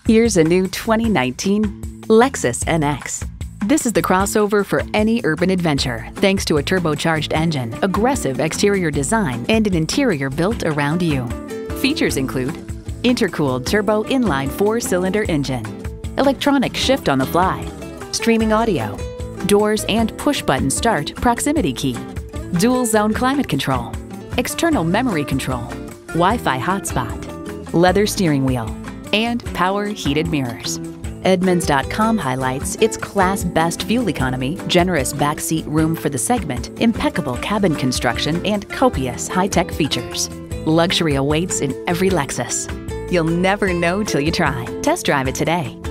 Here's a new 2019 Lexus NX. This is the crossover for any urban adventure, thanks to a turbocharged engine, aggressive exterior design, and an interior built around you. Features include intercooled turbo inline 4-cylinder engine, electronic shift on the fly, streaming audio, doors and push-button start proximity key, dual zone climate control, external memory control, Wi-Fi hotspot, leather steering wheel, and power heated mirrors. Edmunds.com highlights its class best fuel economy, generous backseat room for the segment, impeccable cabin construction, and copious high-tech features. Luxury awaits in every Lexus. You'll never know till you try. Test drive it today.